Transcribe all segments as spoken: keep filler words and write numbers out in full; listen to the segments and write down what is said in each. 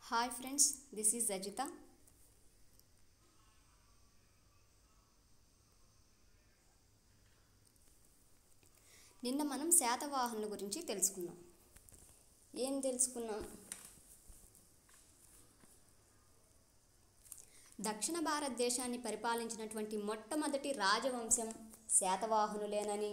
Hi friends, this is Ajita. నిన్న మనం శాతవాహనుల గురించి తెలుసుకున్నాం. ఏం తెలుసుకున్నాం? దక్షిణ భారతదేశాన్ని పరిపాలించినటువంటి మొట్టమొదటి రాజవంశం శాతవాహనులేనని,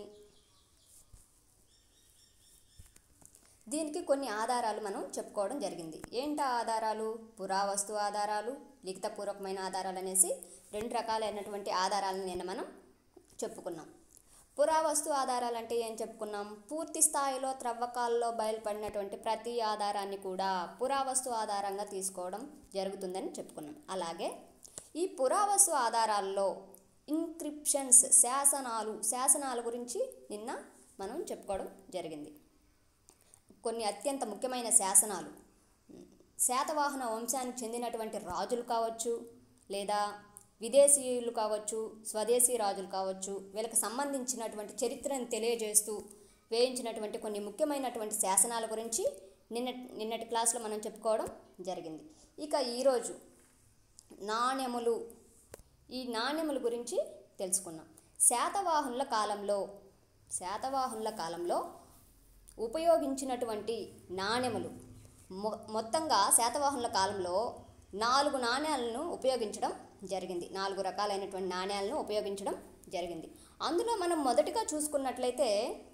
దీనికి కొన్ని ఆధారాలు మనం చెప్పుకోవడం జరిగింది. ఏంటా ఆధారాలు? పురావస్తు ఆధారాలు, లిఖితపూర్వకమైన ఆధారాలు అనేసి రెండు రకాలైనటువంటి ఆధారాలను నిన్న మనం చెప్పుకున్నాం. పురావస్తు ఆధారాలు అంటే ఏం చెప్పుకున్నాం? పూర్తి స్థాయిలో త్రవ్వకాల్లో బయలుపడినటువంటి ప్రతి ఆధారాన్ని కూడా పురావస్తు ఆధారంగా తీసుకోవడం జరుగుతుందని చెప్పుకున్నాం. అలాగే ఈ పురావస్తు ఆధారాల్లో ఇన్క్రిప్షన్స్, శాసనాలు శాసనాల గురించి నిన్న మనం చెప్పుకోవడం జరిగింది. కొన్ని అత్యంత ముఖ్యమైన శాసనాలు శాతవాహన వంశానికి చెందినటువంటి రాజులు కావచ్చు, లేదా విదేశీయులు కావచ్చు, స్వదేశీ రాజులు కావచ్చు, వీళ్ళకి సంబంధించినటువంటి చరిత్రను తెలియజేస్తూ వేయించినటువంటి కొన్ని ముఖ్యమైనటువంటి శాసనాల గురించి నిన్న నిన్నటి క్లాస్లో మనం చెప్పుకోవడం జరిగింది. ఇక ఈరోజు నాణెములు, ఈ నాణెముల గురించి తెలుసుకున్నాం. శాతవాహనుల కాలంలో శాతవాహనుల కాలంలో ఉపయోగించినటువంటి నాణెములు మొ మొత్తంగా శాతవాహనుల కాలంలో నాలుగు నాణ్యాలను ఉపయోగించడం జరిగింది. నాలుగు రకాలైనటువంటి నాణ్యాలను ఉపయోగించడం జరిగింది. అందులో మనం మొదటిగా చూసుకున్నట్లయితే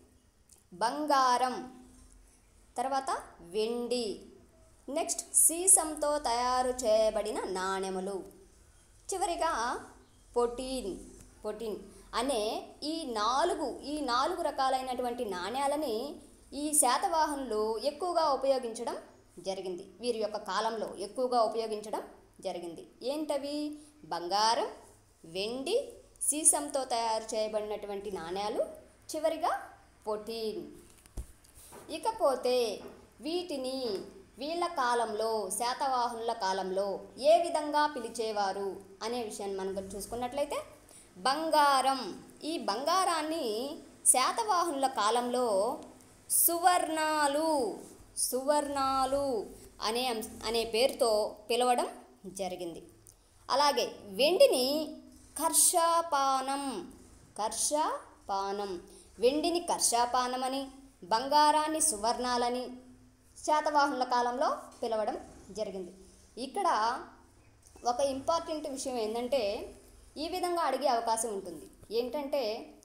బంగారం, తర్వాత వెండి, నెక్స్ట్ సీసంతో తయారు చేయబడిన నాణెములు, చివరిగా పొటీన్ పొటీన్ అనే ఈ నాలుగు ఈ నాలుగు రకాలైనటువంటి నాణ్యాలని ఈ శాతవాహనులు ఎక్కువగా ఉపయోగించడం జరిగింది. వీరి యొక్క కాలంలో ఎక్కువగా ఉపయోగించడం జరిగింది. ఏంటవి? బంగారం, వెండి, సీసంతో తయారు చేయబడినటువంటి నాణ్యాలు, చివరిగా పొటీన్. ఇకపోతే వీటిని వీళ్ళ కాలంలో శాతవాహనుల కాలంలో ఏ విధంగా పిలిచేవారు అనే విషయాన్ని మనం చూసుకున్నట్లయితే బంగారం, ఈ బంగారాన్ని శాతవాహనుల కాలంలో సువర్ణాలు సువర్ణాలు అనే అనే పేరుతో పిలవడం జరిగింది. అలాగే వెండిని కర్షాపానం కర్షాపానం వెండిని కర్షాపానమని, బంగారాన్ని సువర్ణాలని శాతవాహనుల కాలంలో పిలవడం జరిగింది. ఇక్కడ ఒక ఇంపార్టెంట్ విషయం ఏంటంటే, ఈ విధంగా అడిగే అవకాశం ఉంటుంది. ఏంటంటే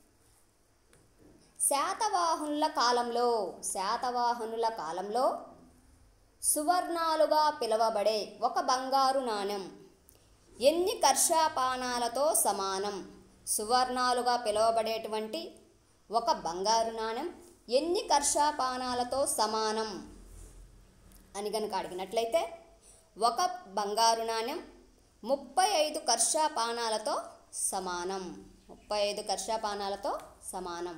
శాతవాహనుల కాలంలో శాతవాహనుల కాలంలో సువర్ణాలుగా పిలువబడే ఒక బంగారు నాణెం ఎన్ని కర్షాపానాలతో సమానం? సువర్ణాలుగా పిలువబడేటువంటి ఒక బంగారు నాణెం ఎన్ని కర్షాపానాలతో సమానం అని కనుక అడిగినట్లయితే, ఒక బంగారు నాణెం ముప్పై ఐదు కర్షాపానాలతో సమానం ముప్పై ఐదు కర్షాపానాలతో సమానం.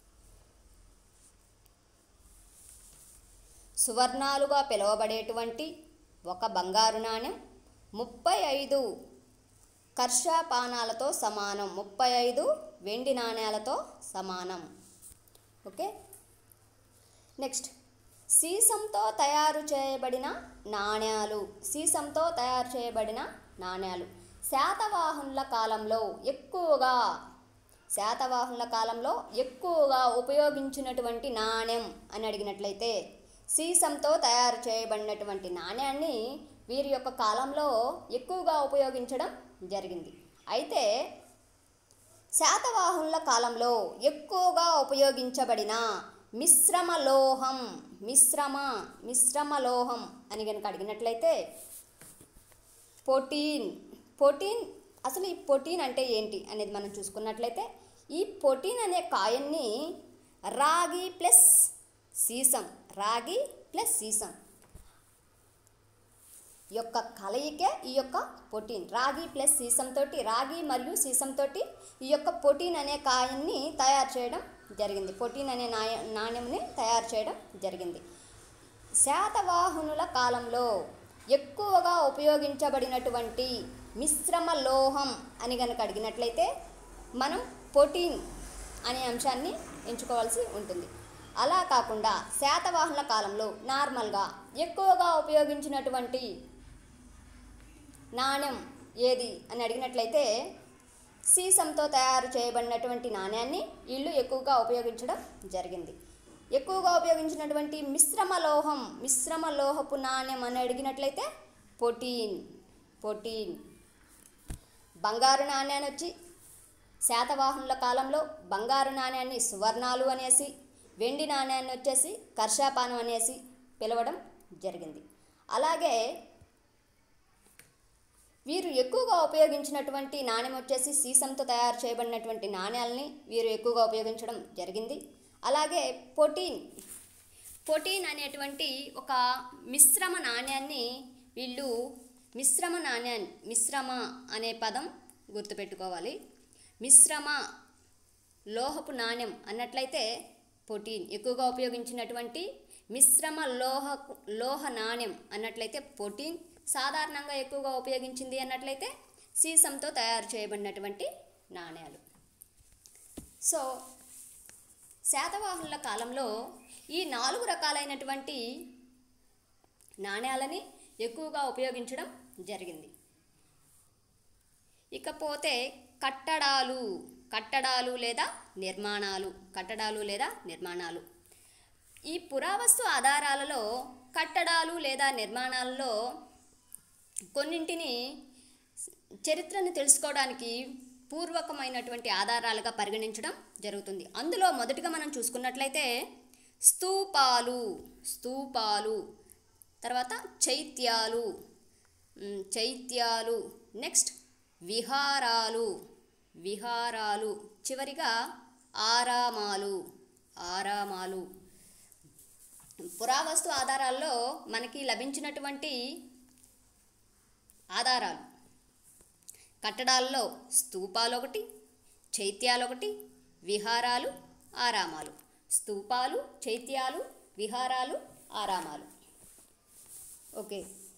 సువర్ణాలుగా పిలువబడేటువంటి ఒక బంగారు నాణెం ముప్పై ఐదు కర్షాపానాలతో సమానం, ముప్పై ఐదు వెండి నాణ్యాలతో సమానం. ఓకే, నెక్స్ట్ సీసంతో తయారు చేయబడిన నాణ్యాలు సీసంతో తయారు చేయబడిన నాణ్యాలు శాతవాహనుల కాలంలో ఎక్కువగా శాతవాహనుల కాలంలో ఎక్కువగా ఉపయోగించినటువంటి నాణ్యం అని అడిగినట్లయితే, సీసంతో తయారు చేయబడినటువంటి నాణ్యాన్ని వీరి యొక్క కాలంలో ఎక్కువగా ఉపయోగించడం జరిగింది. అయితే శాతవాహనుల కాలంలో ఎక్కువగా ఉపయోగించబడిన మిశ్రమ లోహం మిశ్రమ మిశ్రమ లోహం అని కనుక అడిగినట్లయితే పొటీన్ పొటీన్ అసలు ఈ పొటీన్ అంటే ఏంటి అనేది మనం చూసుకున్నట్లయితే, ఈ పొటీన్ అనే కాయన్ని రాగి ప్లస్ సీసం రాగి ప్లస్ సీసం యొక్క కలయికే ఈ యొక్క పొటీన్. రాగి ప్లస్ సీసంతో రాగి మరియు సీసంతో ఈ యొక్క పొటీన్ అనే కాయన్ని తయారు చేయడం జరిగింది. పొటీన్ అనే నాయ నాణ్యంని తయారు చేయడం జరిగింది. శాతవాహనుల కాలంలో ఎక్కువగా ఉపయోగించబడినటువంటి మిశ్రమ లోహం అని కనుక అడిగినట్లయితే మనం పొటీన్ అనే అంశాన్ని ఎంచుకోవాల్సి ఉంటుంది. అలా కాకుండా శాతవాహనుల కాలంలో నార్మల్గా ఎక్కువగా ఉపయోగించినటువంటి నాణ్యం ఏది అని అడిగినట్లయితే సీసంతో తయారు చేయబడినటువంటి నాణ్యాన్ని వీళ్ళు ఎక్కువగా ఉపయోగించడం జరిగింది. ఎక్కువగా ఉపయోగించినటువంటి మిశ్రమ లోహం మిశ్రమ లోహపు నాణ్యం అని అడిగినట్లయితే పొటీన్ పొటీన్ బంగారు నాణ్యాన్ని వచ్చి శాతవాహనుల కాలంలో బంగారు నాణ్యాన్ని సువర్ణాలు అనేసి, వెండి నాణ్యాన్ని వచ్చేసి కర్షాపానం అనేసి పిలవడం జరిగింది. అలాగే వీరు ఎక్కువగా ఉపయోగించినటువంటి నాణ్యం వచ్చేసి సీసంతో తయారు చేయబడినటువంటి నాణ్యాలని వీరు ఎక్కువగా ఉపయోగించడం జరిగింది. అలాగే పొటీన్ పొటీన్ అనేటువంటి ఒక మిశ్రమ నాణ్యాన్ని వీళ్ళు మిశ్రమ నాణ్యాన్ని మిశ్రమ అనే పదం గుర్తుపెట్టుకోవాలి. మిశ్రమ లోహపు నాణ్యం అన్నట్లయితే పొటీన్ ఎక్కువగా ఉపయోగించినటువంటి మిశ్రమ లోహ లోహ నాణ్యం అన్నట్లయితే పొటీన్, సాధారణంగా ఎక్కువగా ఉపయోగించింది అన్నట్లయితే సీసంతో తయారు చేయబడినటువంటి నాణ్యాలు. సో శాతవాహనుల కాలంలో ఈ నాలుగు రకాలైనటువంటి నాణ్యాలని ఎక్కువగా ఉపయోగించడం జరిగింది. ఇకపోతే కట్టడాలు కట్టడాలు లేదా నిర్మాణాలు కట్టడాలు లేదా నిర్మాణాలు ఈ పురావస్తు ఆధారాలలో కట్టడాలు లేదా నిర్మాణాలలో కొన్నింటిని చరిత్రను తెలుసుకోవడానికి పూర్వకమైనటువంటి ఆధారాలుగా పరిగణించడం జరుగుతుంది. అందులో మొదటిగా మనం చూసుకున్నట్లయితే స్తూపాలు స్తూపాలు తర్వాత చైత్యాలు చైత్యాలు నెక్స్ట్ విహారాలు విహారాలు చివరిగా ఆరామాలు ఆరామాలు పురావస్తు ఆధారాల్లో మనకి లభించినటువంటి ఆధారాలు కట్టడాల్లో స్తూపాలు ఒకటి, చైత్యాలు ఒకటి, విహారాలు, ఆరామాలు. స్తూపాలు, చైత్యాలు, విహారాలు, ఆరామాలు. ఓకే,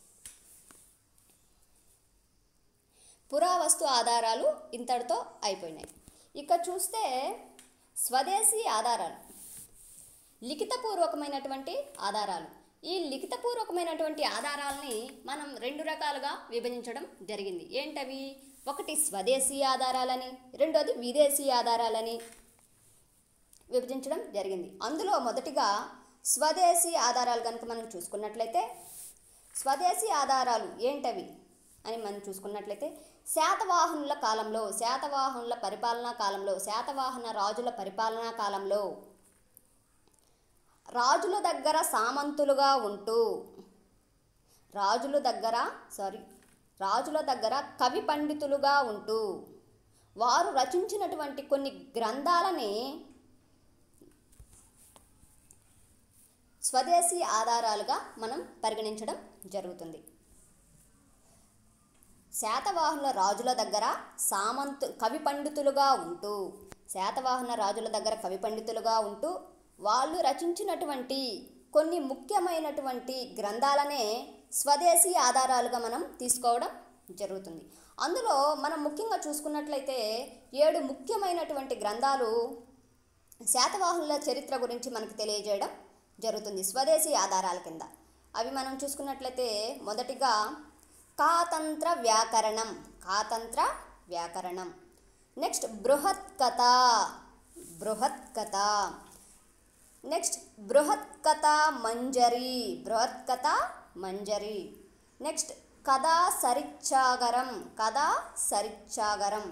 పురావస్తు ఆధారాలు ఇంతటితో అయిపోయినాయి. ఇక చూస్తే స్వదేశీ ఆధారాలు, లిఖితపూర్వకమైనటువంటి ఆధారాలు. ఈ లిఖితపూర్వకమైనటువంటి ఆధారాలని మనం రెండు రకాలుగా విభజించడం జరిగింది. ఏంటవి? ఒకటి స్వదేశీ ఆధారాలని, రెండోది విదేశీ ఆధారాలని విభజించడం జరిగింది. అందులో మొదటిగా స్వదేశీ ఆధారాలు కనుక మనం చూసుకున్నట్లయితే, స్వదేశీ ఆధారాలు ఏంటవి అని మనం చూసుకున్నట్లయితే, శాతవాహనుల కాలంలో శాతవాహనుల పరిపాలనా కాలంలో శాతవాహన రాజుల పరిపాలనా కాలంలో రాజుల దగ్గర సామంతులుగా ఉంటూ రాజుల దగ్గర సారీ రాజుల దగ్గర కవి పండితులుగా ఉంటూ వారు రచించినటువంటి కొన్ని గ్రంథాలని స్వదేశీ ఆధారాలుగా మనం పరిగణించడం జరుగుతుంది. శాతవాహనుల రాజుల దగ్గర సామంతు కవి పండితులుగా ఉంటూ శాతవాహన రాజుల దగ్గర కవి పండితులుగా ఉంటూ వాళ్ళు రచించినటువంటి కొన్ని ముఖ్యమైనటువంటి గ్రంథాలనే స్వదేశీ ఆధారాలుగా మనం తీసుకోవడం జరుగుతుంది. అందులో మనం ముఖ్యంగా చూసుకున్నట్లయితే ఏడు ముఖ్యమైనటువంటి గ్రంథాలు శాతవాహనుల చరిత్ర గురించి మనకు తెలియజేయడం జరుగుతుంది స్వదేశీ ఆధారాల కింద. అవి మనం చూసుకున్నట్లయితే మొదటిగా కాతంత్ర వ్యాకరణం కాతంత్ర వ్యాకరణం నెక్స్ట్ బృహత్ కథ బృహత్ కథ నెక్స్ట్ బృహత్ కథ మంజరి బృహత్ కథ మంజరి నెక్స్ట్ కథా సరిచ్ఛాగరం కథా సరిచ్ఛాగరం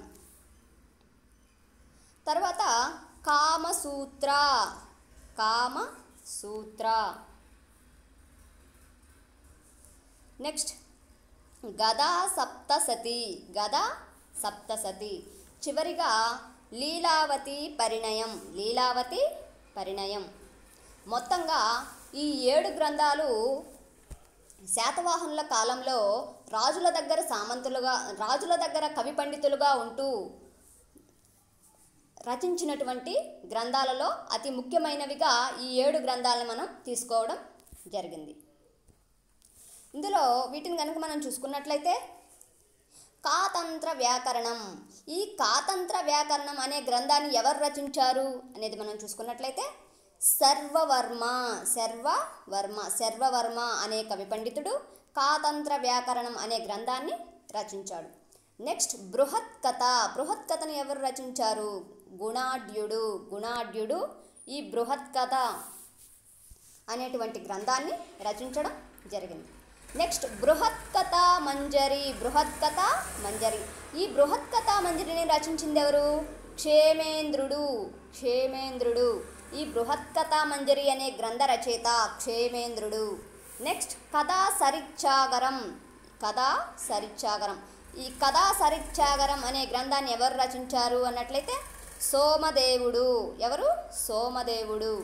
తర్వాత కామసూత్ర కామసూత్ర నెక్స్ట్ గదా సప్తసతి గదా సప్తసతి చివరిగా లీలావతి పరిణయం లీలావతి పరిణయం. మొత్తంగా ఈ ఏడు గ్రంథాలు శాతవాహనుల కాలంలో రాజుల దగ్గర సామంతులుగా రాజుల దగ్గర కవి పండితులుగా ఉంటూ రచించినటువంటి గ్రంథాలలో అతి ముఖ్యమైనవిగా ఈ ఏడు గ్రంథాలను మనం తీసుకోవడం జరిగింది. ఇందులో వీటిని కనుక మనం చూసుకున్నట్లయితే కాతంత్ర వ్యాకరణం ఈ కాతంత్ర వ్యాకరణం అనే గ్రంథాన్ని ఎవరు రచించారు అనేది మనం చూసుకున్నట్లయితే సర్వవర్మ సర్వవర్మ సర్వవర్మ అనే కవి పండితుడు కాతంత్ర వ్యాకరణం అనే గ్రంథాన్ని రచించాడు. నెక్స్ట్ బృహత్ కథ. బృహత్ కథను ఎవరు రచించారు? గుణాఢ్యుడు. గుణాఢ్యుడు ఈ బృహత్ కథ అనేటువంటి గ్రంథాన్ని రచించడం జరిగింది. నెక్స్ట్ బృహత్ కథ మంజరి. బృహత్ కథ మంజరి. ఈ బృహత్ కథ మంజరిని రచించింది ఎవరు? క్షేమేంద్రుడు. క్షేమేంద్రుడు ఈ బృహత్ కథ మంజరి అనే గ్రంథ రచయిత క్షేమేంద్రుడు. నెక్స్ట్ కథా సరిచ్ఛాగరం. కథా సరిచ్ఛాగరం. ఈ కథా సరిచ్ఛాగరం అనే గ్రంథాన్ని ఎవరు రచించారు అన్నట్లయితే సోమదేవుడు. ఎవరు? సోమదేవుడు.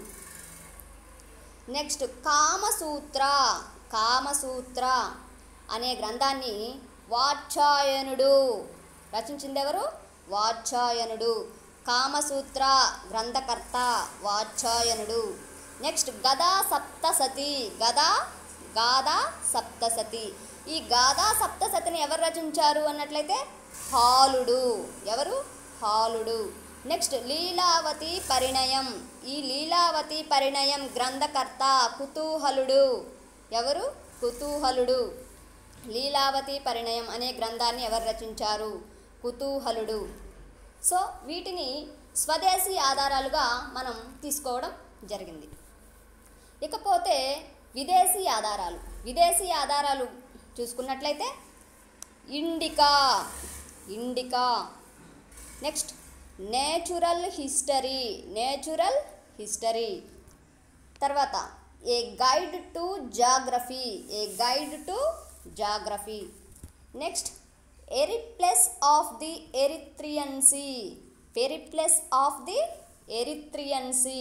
నెక్స్ట్ కామసూత్ర. కామసూత్ర అనే గ్రంథాన్ని వాత్స్యాయనుడు రచించింది ఎవరు? వాత్స్యాయనుడు. కామసూత్ర గ్రంథకర్త వాత్స్యాయనుడు. నెక్స్ట్ గదా సప్తసతి. గదా గాథా సప్తసతి. ఈ గాథా సప్తసతిని ఎవరు రచించారు అన్నట్లయితే హాలుడు. ఎవరు? హాలుడు. నెక్స్ట్ లీలావతి పరిణయం. ఈ లీలావతి పరిణయం గ్రంథకర్త కుతూహలుడు. ఎవరు? కుతూహలుడు. లీలావతి పరిణయం అనే గ్రంథాన్ని ఎవరు రచించారు? కుతూహలుడు. సో వీటిని స్వదేశీ ఆధారాలుగా మనం తీసుకోవడం జరిగింది. ఇకపోతే విదేశీ ఆధారాలు. విదేశీ ఆధారాలు చూసుకున్నట్లయితే Indica. Indica. Next natural history. Natural history. తర్వాత a guide to geography. A guide to geography. Next periplus of the Erythraean sea. Periplus of the Erythraean sea.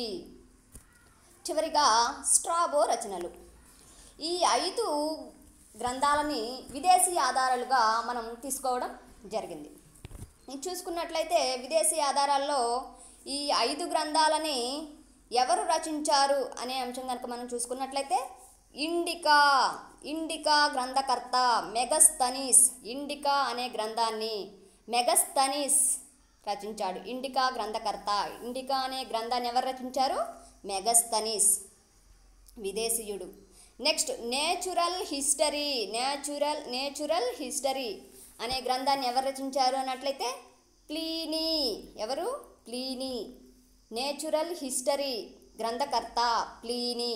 చివరిగా స్ట్రాబో రచనలు. ఈ ఐదు గ్రంథాలని విదేశీ ఆధారాలుగా మనం తీసుకోవడం జరిగింది. ఇది చూసుకున్నట్లయితే విదేశీ ఆధారాల్లో ఈ ఐదు గ్రంథాలని ఎవరు రచించారు అనే అంశం కనుక మనం చూసుకున్నట్లయితే ఇండికా. ఇండికా గ్రంథకర్త మెగస్తనీస్. ఇండికా అనే గ్రంథాన్ని మెగస్తనీస్ రచించాడు. ఇండికా గ్రంథకర్త. ఇండికా అనే గ్రంథాన్ని ఎవరు రచించారు? మెగస్తనీస్ విదేశీయుడు. Next natural history. Natural natural history అనే గ్రంథాన్ని ఎవరు రచించారు అన్నట్లయితే ప్లీనీ. ఎవరు? ప్లీనీ. నేచురల్ హిస్టరీ గ్రంథకర్త Pliny.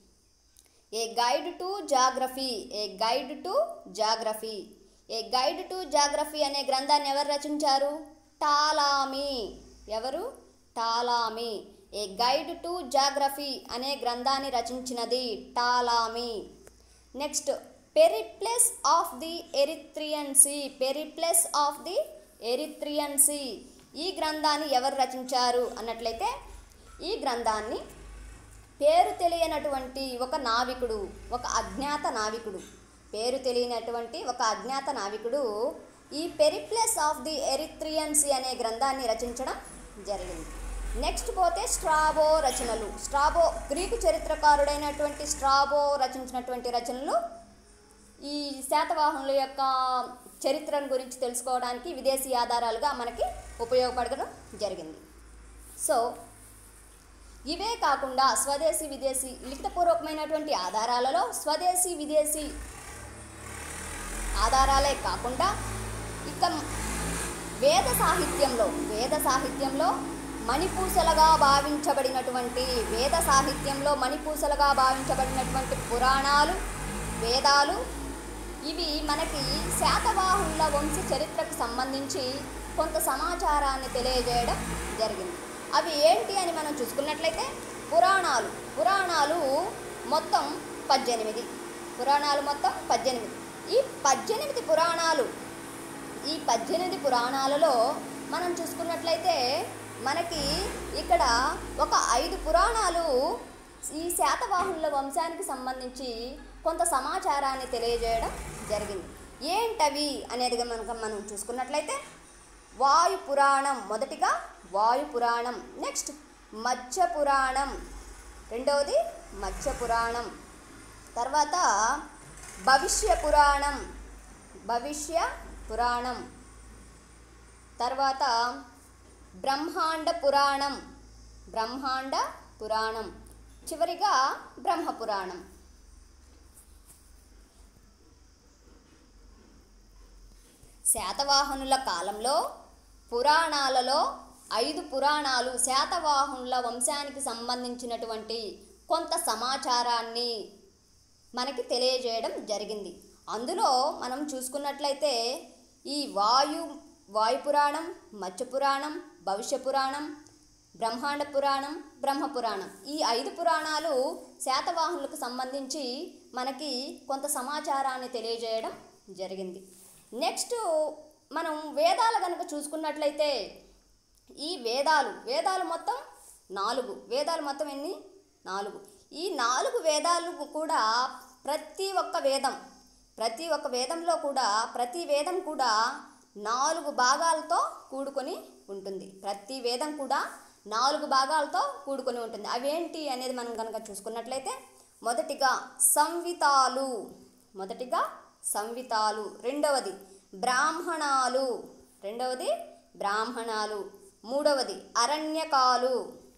A guide to geography. A guide to geography. A guide to geography అనే గ్రంథాన్ని ఎవరు రచించారు? టాలామీ. ఎవరు? Ptolemy. A guide to geography అనే గ్రంథాన్ని రచించినది Ptolemy. Next periplus of the Erythraean sea. Periplus of the Erythraean sea ఈ గ్రంథాన్ని ఎవరు రచించారు అన్నట్లయితే ఈ గ్రంథాన్ని పేరు తెలియనటువంటి ఒక నావికుడు, ఒక అజ్ఞాత నావికుడు, పేరు తెలియనటువంటి ఒక అజ్ఞాత నావికుడు ఈ periplus of the Erythraean sea అనే గ్రంథాన్ని రచించడం జరిగింది. నెక్స్ట్ పోతే స్ట్రాబో రచనలు. స్ట్రాబో గ్రీకు చరిత్రకారుడైనటువంటి స్ట్రాబో రచించినటువంటి రచనలు ఈ శాతవాహనుల యొక్క చరిత్రను గురించి తెలుసుకోవడానికి విదేశీ ఆధారాలుగా మనకి ఉపయోగపడడం జరిగింది. సో ఇవే కాకుండా స్వదేశీ విదేశీ లిఖితపూర్వకమైనటువంటి ఆధారాలలో స్వదేశీ విదేశీ ఆధారాలే కాకుండా ఇక వేద సాహిత్యంలో వేద సాహిత్యంలో మణిపూసలుగా భావించబడినటువంటి వేద సాహిత్యంలో మణిపూసలుగా భావించబడినటువంటి పురాణాలు, వేదాలు ఇవి మనకి శాతవాహనుల వంశ చరిత్రకు సంబంధించి కొంత సమాచారాన్ని తెలియజేయడం జరిగింది. అవి ఏంటి అని మనం చూసుకున్నట్లయితే పురాణాలు పురాణాలు మొత్తం పద్దెనిమిది పురాణాలు మొత్తం పద్దెనిమిది ఈ పద్దెనిమిది పురాణాలు ఈ పద్దెనిమిది పురాణాలలో మనం చూసుకున్నట్లయితే మనకి ఇక్కడ ఒక ఐదు పురాణాలు ఈ శాతవాహనుల వంశానికి సంబంధించి కొంత సమాచారాన్ని తెలియజేయడం జరిగింది. ఏంటవి అనేది మనకు మనం చూసుకున్నట్లయితే వాయు పురాణం మొదటిగా వాయు పురాణం, నెక్స్ట్ మత్స్య పురాణం, రెండవది మత్స్య పురాణం, తర్వాత భవిష్య పురాణం భవిష్య పురాణం తర్వాత బ్రహ్మాండ పురాణం బ్రహ్మాండ పురాణం చివరిగా బ్రహ్మ పురాణం. శాతవాహనుల కాలంలో పురాణాలలో ఐదు పురాణాలు శాతవాహనుల వంశానికి సంబంధించినటువంటి కొంత సమాచారాన్ని మనకి తెలియజేయడం జరిగింది. అందులో మనం చూసుకున్నట్లయితే ఈ వాయు వాయుపురాణం, మత్స్యపురాణం, భవిష్య పురాణం, బ్రహ్మాండ పురాణం, బ్రహ్మపురాణం, ఈ ఐదు పురాణాలు శాతవాహనులకు సంబంధించి మనకి కొంత సమాచారాన్ని తెలియజేయడం జరిగింది. నెక్స్ట్ మనం వేదాలు కనుక చూసుకున్నట్లయితే ఈ వేదాలు వేదాలు మొత్తం నాలుగు వేదాలు మొత్తం ఎన్ని నాలుగు ఈ నాలుగు వేదాలు కూడా ప్రతి ఒక్క వేదం ప్రతి ఒక్క వేదంలో కూడా ప్రతి వేదం కూడా నాలుగు భాగాలతో కూడుకొని ఉంటుంది. ప్రతి వేదం కూడా నాలుగు భాగాలతో కూడుకొని ఉంటుంది. అవేంటి అనేది మనం కనుక చూసుకున్నట్లయితే మొదటిగా సంహితాలు మొదటిగా సంహితాలు రెండవది బ్రాహ్మణాలు రెండవది బ్రాహ్మణాలు మూడవది అరణ్యకాలు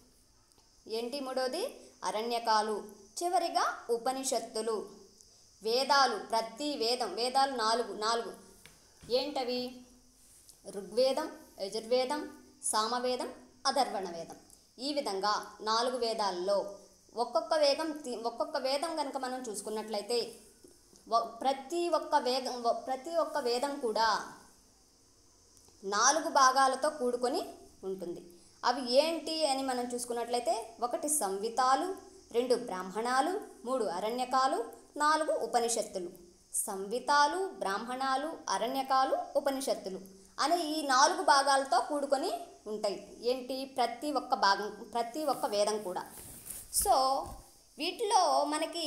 ఏంటి మూడవది అరణ్యకాలు చివరిగా ఉపనిషత్తులు. వేదాలు ప్రతి వేదం వేదాలు నాలుగు నాలుగు ఏంటవి? ఋగ్వేదం, యజుర్వేదం, సామవేదం, అథర్వణ వేదం. ఈ విధంగా నాలుగు వేదాల్లో ఒక్కొక్క వేదం ఒక్కొక్క వేదం కనుక మనం చూసుకున్నట్లయితే ప్రతి ఒక్క వేదం ప్రతి ఒక్క వేదం కూడా నాలుగు భాగాలతో కూడుకొని ఉంటుంది. అవి ఏంటి అని మనం చూసుకున్నట్లయితే ఒకటి సంహితాలు, రెండు బ్రాహ్మణాలు, మూడు అరణ్యకాలు, నాలుగు ఉపనిషత్తులు. సంహితాలు, బ్రాహ్మణాలు, అరణ్యకాలు, ఉపనిషత్తులు అనే ఈ నాలుగు భాగాలతో కూడుకొని ఉంటాయి. ఏంటి? ప్రతి ఒక్క భాగం ప్రతి ఒక్క వేదం కూడా. సో వీటిలో మనకి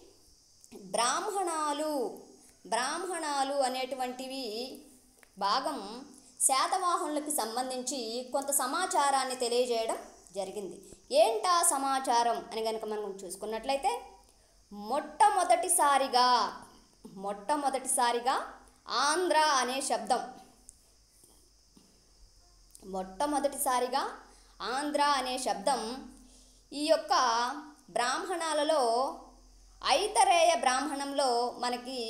బ్రాహ్మణాలు బ్రాహ్మణాలు అనేటువంటివి భాగం శాతవాహనులకు సంబంధించి కొంత సమాచారాన్ని తెలియజేయడం జరిగింది. ఏంటా సమాచారం అని కనుక మనం చూసుకున్నట్లయితే మొట్టమొదటిసారిగా మొట్టమొదటిసారిగా ఆంధ్ర అనే శబ్దం మొట్టమొదటిసారిగా ఆంధ్ర అనే శబ్దం ఈ యొక్క బ్రాహ్మణాలలో ఐతరేయ బ్రాహ్మణంలో మనకి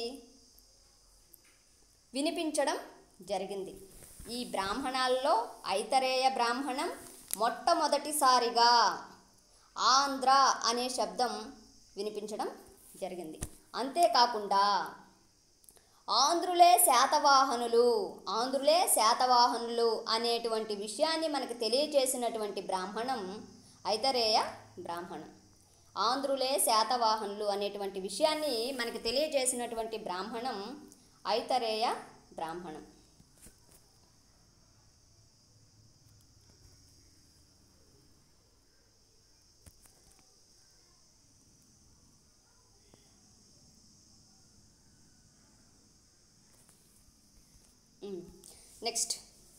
వినిపించడం జరిగింది. ఈ బ్రాహ్మణాల్లో ఐతరేయ బ్రాహ్మణం మొట్టమొదటిసారిగా ఆంధ్ర అనే శబ్దం వినిపించడం జరిగింది. అంతేకాకుండా ఆంధ్రులే శాతవాహనులు ఆంధ్రులే శాతవాహనులు అనేటువంటి విషయాన్ని మనకు తెలియజేసినటువంటి బ్రాహ్మణం ఐతరేయ బ్రాహ్మణం. ఆంధ్రులే శాతవాహనులు అనేటువంటి విషయాన్ని మనకు తెలియజేసినటువంటి బ్రాహ్మణం ఐతరేయ బ్రాహ్మణం. నెక్స్ట్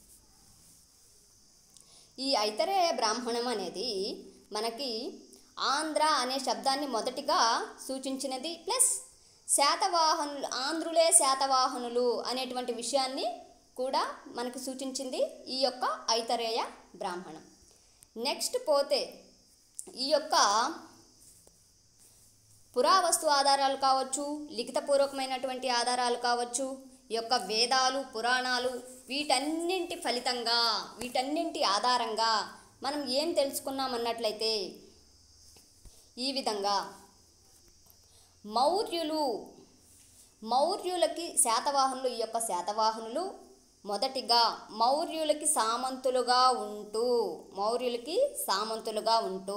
ఈ ఐతరేయ బ్రాహ్మణం అనేది మనకి ఆంధ్ర అనే శబ్దాన్ని మొదటిగా సూచించినది, ప్లస్ శాతవాహనులు ఆంధ్రులే శాతవాహనులు అనేటువంటి విషయాన్ని కూడా మనకు సూచించింది ఈ యొక్క ఐతరేయ బ్రాహ్మణం. నెక్స్ట్ పోతే ఈ యొక్క పురావస్తు ఆధారాలు కావచ్చు, లిఖితపూర్వకమైనటువంటి ఆధారాలు కావచ్చు, ఈ యొక్క వేదాలు, పురాణాలు వీటన్నింటి ఫలితంగా వీటన్నింటి ఆధారంగా మనం ఏం తెలుసుకున్నామన్నట్లయితే ఈ విధంగా మౌర్యులు మౌర్యులకి శాతవాహనులు ఈ యొక్క శాతవాహనులు మొదటిగా మౌర్యులకి సామంతులుగా ఉంటూ మౌర్యులకి సామంతులుగా ఉంటూ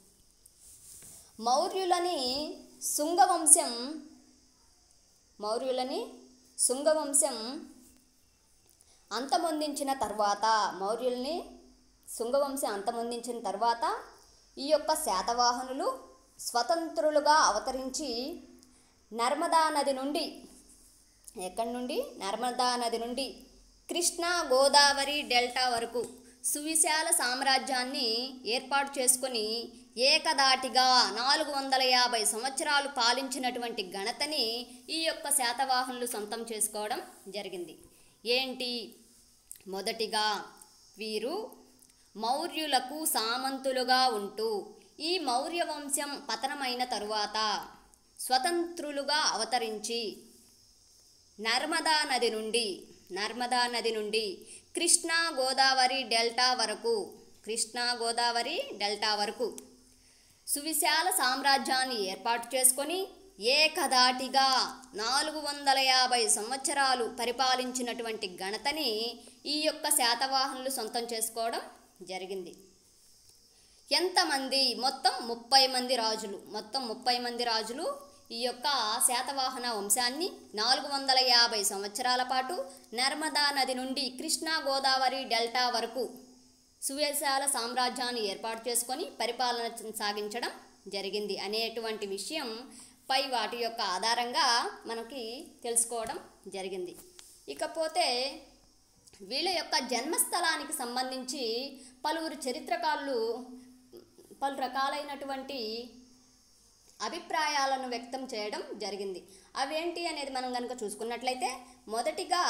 మౌర్యులని శుంగవంశం మౌర్యులని శుంగవంశం అంతమొందించిన తర్వాత మౌర్యుల్ని శుంగవంశం అంతమొందించిన తర్వాత ఈ యొక్క శాతవాహనులు స్వతంత్రులుగా అవతరించి నర్మదా నది నుండి ఎక్కడి నుండి నర్మదా నది నుండి కృష్ణా గోదావరి డెల్టా వరకు సువిశాల సామ్రాజ్యాన్ని ఏర్పాటు చేసుకొని ఏకదాటిగా నాలుగు వందల యాభై సంవత్సరాలు పాలించినటువంటి ఘనతని ఈ యొక్క శాతవాహనులు సొంతం చేసుకోవడం జరిగింది. ఏంటి? మొదటిగా వీరు మౌర్యులకు సామంతులుగా ఉంటూ ఈ మౌర్య వంశం పతనమైన తరువాత స్వతంత్రులుగా అవతరించి నర్మదా నది నుండి నర్మదా నది నుండి కృష్ణా గోదావరి డెల్టా వరకు కృష్ణా గోదావరి డెల్టా వరకు సువిశాల సామ్రాజ్యాన్ని ఏర్పాటు చేసుకొని ఏకధాటిగా నాలుగు వందల యాభై సంవత్సరాలు పరిపాలించినటువంటి ఘనతని ఈ యొక్క శాతవాహనులు సొంతం చేసుకోవడం జరిగింది. ఎంతమంది? మొత్తం ముప్పై మంది రాజులు మొత్తం ముప్పై మంది రాజులు ఈ యొక్క శాతవాహన వంశాన్ని నాలుగు వందల యాభై సంవత్సరాల పాటు నర్మదా నది నుండి కృష్ణా గోదావరి డెల్టా వరకు సువిశాల సామ్రాజ్యాన్ని ఏర్పాటు చేసుకొని పరిపాలన సాగించడం జరిగింది అనేటువంటి విషయం పై వాటి యొక్క ఆధారంగా మనకి తెలుసుకోవడం జరిగింది. ఇకపోతే వీళ్ళ యొక్క జన్మస్థలానికి సంబంధించి పలువురు చరిత్రకారులు పలు రకాలైనటువంటి అభిప్రాయాలను వ్యక్తం చేయడం జరిగింది. అవేంటి అనేది మనం కనుక చూసుకున్నట్లయితే, మొదటిగా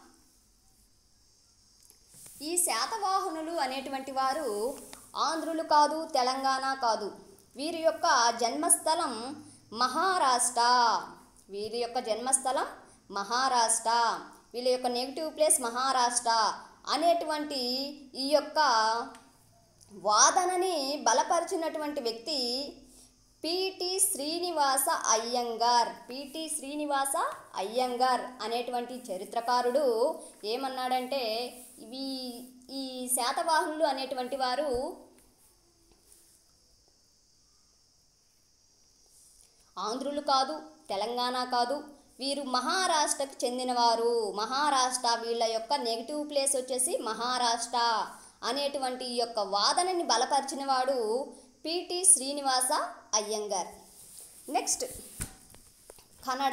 ఈ శాతవాహనులు అనేటువంటి వారు ఆంధ్రులు కాదు, తెలంగాణ కాదు. వీరి యొక్క జన్మస్థలం మహారాష్ట్ర. వీరి యొక్క జన్మస్థలం మహారాష్ట్ర. వీళ్ళ యొక్క నెగిటివ్ ప్లేస్ మహారాష్ట్ర అనేటువంటి ఈ యొక్క వాదనని బలపరిచినటువంటి వ్యక్తి పిటి శ్రీనివాస అయ్యంగార్. పిటి శ్రీనివాస అయ్యంగార్ అనేటువంటి చరిత్రకారుడు ఏమన్నాడంటే, ఇవి ఈ శాతవాహనులు అనేటువంటి వారు ఆంధ్రులు కాదు, తెలంగాణ కాదు, వీరు మహారాష్ట్రకు చెందినవారు. మహారాష్ట్ర, వీళ్ళ యొక్క నెగిటివ్ ప్లేస్ వచ్చేసి మహారాష్ట్ర అనేటువంటి ఈ యొక్క వాదనని బలపరిచినవాడు పిటి శ్రీనివాస అయ్యంగార్. నెక్స్ట్ కన్నడ.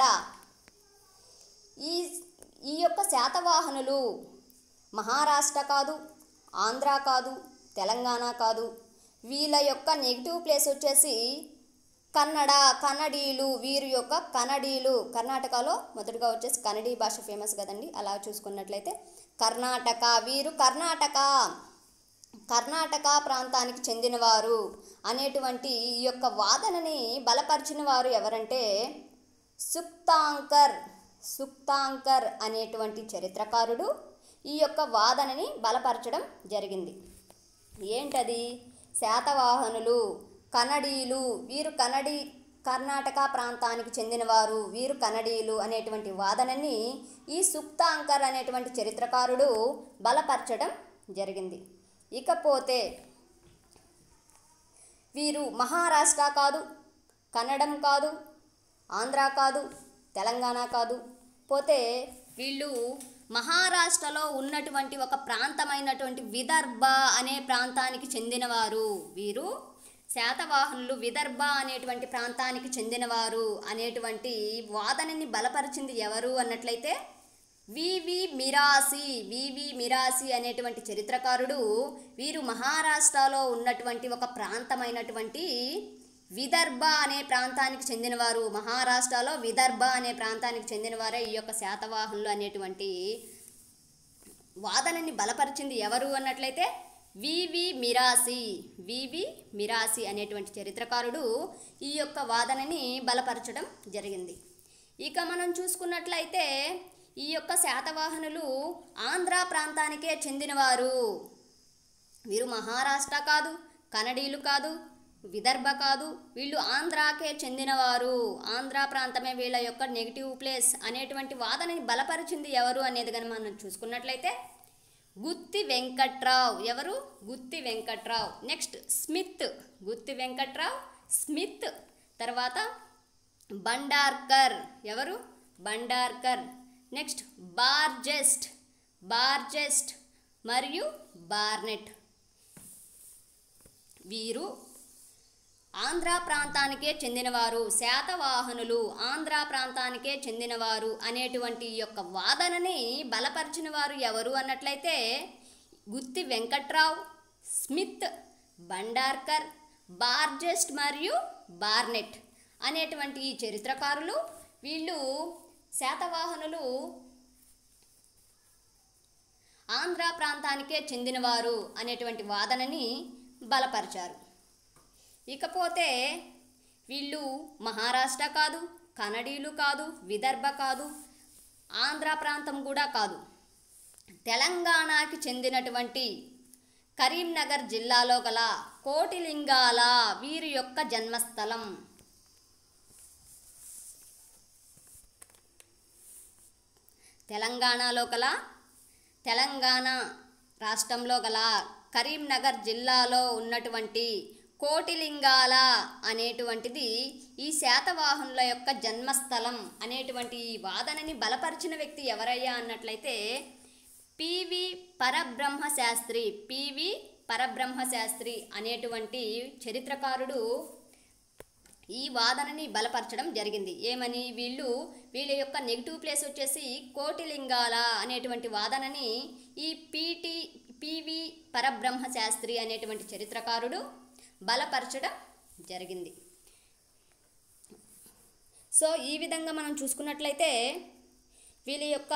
ఈ ఈ యొక్క శాతవాహనులు మహారాష్ట్ర కాదు, ఆంధ్ర కాదు, తెలంగాణ కాదు. వీళ్ళ యొక్క నెగిటివ్ ప్లేస్ వచ్చేసి కన్నడ, కన్నడీలు. వీరి యొక్క కన్నడీలు. కర్ణాటకలో మొదటిగా వచ్చేసి కన్నడీ భాష ఫేమస్ కదండి. అలా చూసుకున్నట్లయితే కర్ణాటక, వీరు కర్ణాటక కర్ణాటక ప్రాంతానికి చెందినవారు అనేటువంటి ఈ యొక్క వాదనని బలపరిచిన వారు ఎవరంటే సుక్తాంకర్. సుక్తాంకర్ అనేటువంటి చరిత్రకారుడు ఈ యొక్క వాదనని బలపరచడం జరిగింది. ఏంటది? శాతవాహనులు కన్నడీలు, వీరు కన్నడి కర్ణాటక ప్రాంతానికి చెందినవారు, వీరు కన్నడీలు అనేటువంటి వాదనని ఈ సుక్తాంకర్ అనేటువంటి చరిత్రకారుడు బలపరచడం జరిగింది. ఇకపోతే వీరు మహారాష్ట్ర కాదు, కన్నడం కాదు, ఆంధ్ర కాదు, తెలంగాణ కాదు. పోతే వీళ్ళు మహారాష్ట్రలో ఉన్నటువంటి ఒక ప్రాంతమైనటువంటి విదర్భ అనే ప్రాంతానికి చెందినవారు. వీరు శాతవాహనులు విదర్భ అనేటువంటి ప్రాంతానికి చెందినవారు అనేటువంటి వాదనని బలపరిచింది ఎవరు అన్నట్లయితే వివి మిరాసి. వివి మిరాసి అనేటువంటి చరిత్రకారుడు వీరు మహారాష్ట్రలో ఉన్నటువంటి ఒక ప్రాంతమైనటువంటి విదర్భ అనే ప్రాంతానికి చెందినవారు. మహారాష్ట్రలో విదర్భ అనే ప్రాంతానికి చెందినవారే ఈ యొక్క శాతవాహనులు అనేటువంటి వాదనని బలపరిచింది ఎవరు అన్నట్లయితే వివి మిరాసి. వివి మిరాసి అనేటువంటి చరిత్రకారుడు ఈ యొక్క వాదనని బలపరచడం జరిగింది. ఇక మనం చూసుకున్నట్లయితే ఈ యొక్క శాతవాహనులు ఆంధ్ర ప్రాంతానికే చెందినవారు. వీరు మహారాష్ట్ర కాదు, కన్నడీలు కాదు, విదర్భ కాదు, వీళ్ళు ఆంధ్రాకే చెందినవారు. ఆంధ్ర ప్రాంతమే వీళ్ళ యొక్క నెగిటివ్ ప్లేస్ అనేటువంటి వాదనని బలపరిచింది ఎవరు అనేది కానీ మనం చూసుకున్నట్లయితే గుత్తి వెంకట్రావు. ఎవరు? Gutti Venkatrao. Next Smith. Gutti Venkatrao, Smith. తర్వాత బండార్కర్. ఎవరు? బండార్కర్. నెక్స్ట్ బార్జెస్ట్. బార్జెస్ట్ మరియు బార్నెట్. వీరు ఆంధ్ర ప్రాంతానికే చెందినవారు. శాతవాహనులు ఆంధ్ర ప్రాంతానికే చెందినవారు అనేటువంటి యొక్క వాదనని బలపరిచిన వారు ఎవరు అన్నట్లయితే గుత్తి వెంకట్రావు, స్మిత్, బండార్కర్, బార్జెస్ట్ మరియు బార్నెట్ అనేటువంటి ఈ చరిత్రకారులు వీళ్ళు శాతవాహనులు ఆంధ్ర ప్రాంతానికే చెందినవారు అనేటువంటి వాదనని బలపరిచారు. ఇకపోతే వీళ్ళు మహారాష్ట్ర కాదు, కన్నడీలు కాదు, విదర్భ కాదు, ఆంధ్ర ప్రాంతం కూడా కాదు. తెలంగాణకి చెందినటువంటి కరీంనగర్ జిల్లాలో గల కోటిలింగాల వీరి యొక్క జన్మస్థలం. తెలంగాణలో గల తెలంగాణ రాష్ట్రంలో గల కరీంనగర్ జిల్లాలో ఉన్నటువంటి కోటిలింగాల అనేటువంటిది ఈ శాతవాహనుల యొక్క జన్మస్థలం అనేటువంటి ఈ వాదనని బలపరిచిన వ్యక్తి ఎవరయ్యా అన్నట్లయితే పివి పరబ్రహ్మ శాస్త్రి. పివి పరబ్రహ్మ శాస్త్రి అనేటువంటి చరిత్రకారుడు ఈ వాదనని బలపరచడం జరిగింది. ఏమని, వీళ్ళు వీళ్ళ యొక్క నెగిటివ్ ప్లేస్ వచ్చేసి కోటిలింగాల అనేటువంటి వాదనని ఈ పిటి పివి పరబ్రహ్మ శాస్త్రి అనేటువంటి చరిత్రకారుడు బలపరచడం జరిగింది. సో ఈ విధంగా మనం చూసుకున్నట్లయితే వీళ్ళ యొక్క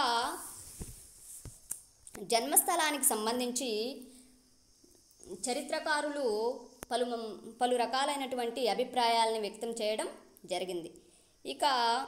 జన్మస్థలానికి సంబంధించి చరిత్రకారులు పలు పలు రకాలైనటువంటి అభిప్రాయాలను వ్యక్తం చేయడం జరిగింది. ఇక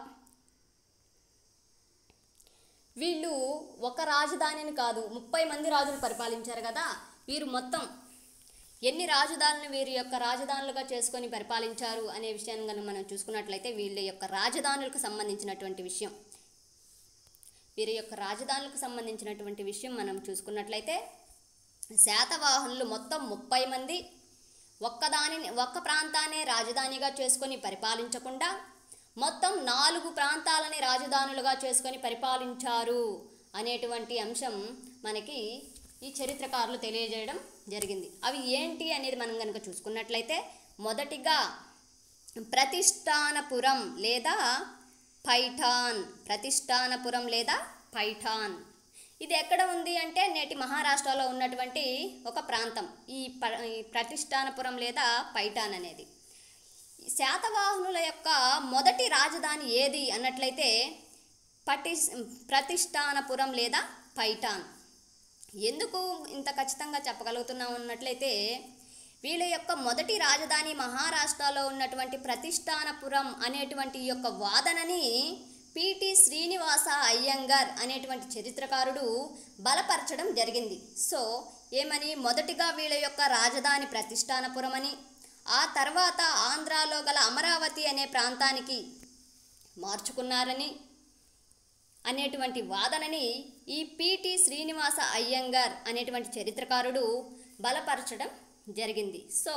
వీళ్ళు ఒక రాజధానిని కాదు, ముప్పై మంది రాజులు పరిపాలించారు కదా. వీరు మొత్తం ఎన్ని రాజధానులు వీరి యొక్క రాజధానులుగా చేసుకొని పరిపాలించారు అనే విషయాన్ని కనుక మనం చూసుకున్నట్లయితే వీళ్ళ యొక్క రాజధానులకు సంబంధించినటువంటి విషయం వీరి యొక్క రాజధానులకు సంబంధించినటువంటి విషయం మనం చూసుకున్నట్లయితే శాతవాహనులు మొత్తం ముప్పై మంది ఒక్కదానిని ఒక్క ప్రాంతాన్ని రాజధానిగా చేసుకొని పరిపాలించకుండా మొత్తం నాలుగు ప్రాంతాలని రాజధానులుగా చేసుకొని పరిపాలించారు అనేటువంటి అంశం మనకి ఈ చరిత్రకారులు తెలియజేయడం జరిగింది. అవి ఏంటి అనేది మనం కనుక చూసుకున్నట్లయితే మొదటిగా ప్రతిష్టానపురం లేదా పైఠాన్. ప్రతిష్టానపురం లేదా పైఠాన్ ఇది ఎక్కడ ఉంది అంటే నేటి మహారాష్ట్రలో ఉన్నటువంటి ఒక ప్రాంతం ఈ ప ప్రతిష్టానపురం లేదా పైఠాన్ అనేది. శాతవాహనుల యొక్క మొదటి రాజధాని ఏది అన్నట్లయితే పటి ప్రతిష్టానపురం లేదా పైఠాన్. ఎందుకు ఇంత ఖచ్చితంగా చెప్పగలుగుతున్నాం అన్నట్లయితే వీళ్ళ యొక్క మొదటి రాజధాని మహారాష్ట్రలో ఉన్నటువంటి ప్రతిష్టానపురం అనేటువంటి ఈ యొక్క వాదనని పిటి శ్రీనివాస అయ్యంగార్ అనేటువంటి చరిత్రకారుడు బలపరచడం జరిగింది. సో ఏమని, మొదటిగా వీళ్ళ యొక్క రాజధాని ప్రతిష్టానపురం అని, ఆ తర్వాత ఆంధ్రాలో గల అమరావతి అనే ప్రాంతానికి మార్చుకున్నారని అనేటువంటి వాదనని ఈ పిటి శ్రీనివాస అయ్యంగార్ అనేటువంటి చరిత్రకారుడు బలపరచడం జరిగింది. సో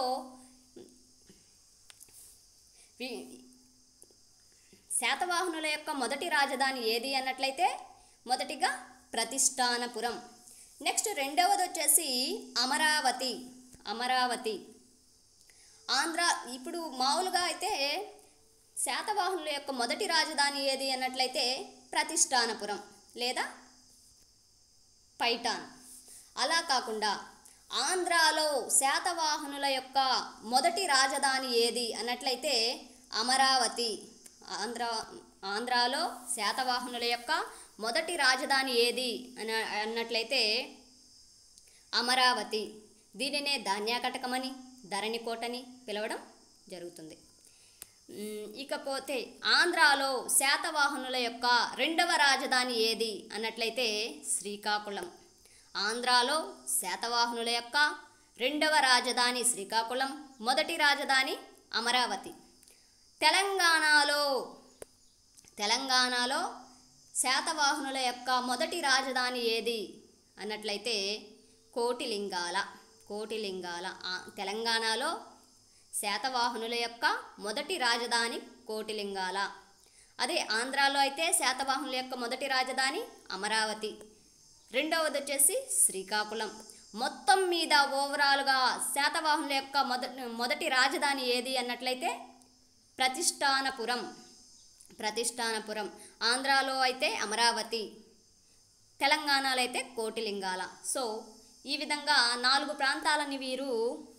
శాతవాహనుల యొక్క మొదటి రాజధాని ఏది అన్నట్లయితే మొదటిగా ప్రతిష్టానపురం. నెక్స్ట్ రెండవది వచ్చేసి అమరావతి. అమరావతి ఆంధ్ర. ఇప్పుడు మామూలుగా అయితే శాతవాహనుల యొక్క మొదటి రాజధాని ఏది అన్నట్లయితే ప్రతిష్టానపురం లేదా పైఠాన్. అలా కాకుండా ఆంధ్రాలో శాతవాహనుల యొక్క మొదటి రాజధాని ఏది అన్నట్లయితే అమరావతి. ఆంధ్ర ఆంధ్రాలో శాతవాహనుల యొక్క మొదటి రాజధాని ఏది అన అన్నట్లయితే అమరావతి. దీనినే ధాన్యాకటకమని ధరణికోటని పిలవడం జరుగుతుంది. ఇకపోతే ఆంధ్రాలో శాతవాహనుల యొక్క రెండవ రాజధాని ఏది అన్నట్లయితే శ్రీకాకుళం. ఆంధ్రాలో శాతవాహనుల యొక్క రెండవ రాజధాని శ్రీకాకుళం, మొదటి రాజధాని అమరావతి. తెలంగాణలో తెలంగాణలో శాతవాహనుల యొక్క మొదటి రాజధాని ఏది అన్నట్లయితే కోటిలింగాల. కోటిలింగాల తెలంగాణలో శాతవాహనుల యొక్క మొదటి రాజధాని కోటిలింగాల. అదే ఆంధ్రాలో అయితే శాతవాహనుల యొక్క మొదటి రాజధాని అమరావతి, రెండవది వచ్చేసి శ్రీకాకుళం. మొత్తం మీద ఓవరాల్గా శాతవాహనుల యొక్క మొదటి మొదటి రాజధాని ఏది అన్నట్లయితే ప్రతిష్టానపురం. ప్రతిష్టానపురం. ఆంధ్రాలో అయితే అమరావతి, తెలంగాణలో అయితే కోటిలింగాల. సో ఈ విధంగా నాలుగు ప్రాంతాలని వీరు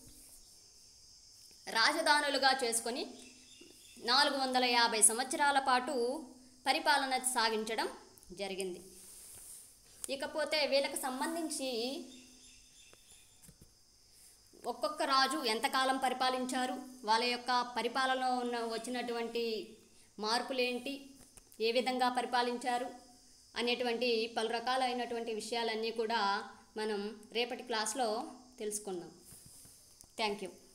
రాజధానులుగా చేసుకొని నాలుగు వందల యాభై సంవత్సరాల పాటు పరిపాలన సాగించడం జరిగింది. ఇకపోతే వీళ్ళకి సంబంధించి ఒక్కొక్క రాజు ఎంతకాలం పరిపాలించారు, వాళ్ళ యొక్క పరిపాలనలో ఉన్న వచ్చినటువంటి మార్పులేంటి, ఏ విధంగా పరిపాలించారు అనేటువంటి పలు రకాలైనటువంటి విషయాలన్నీ కూడా మనం రేపటి క్లాస్లో తెలుసుకుందాం. Thank you.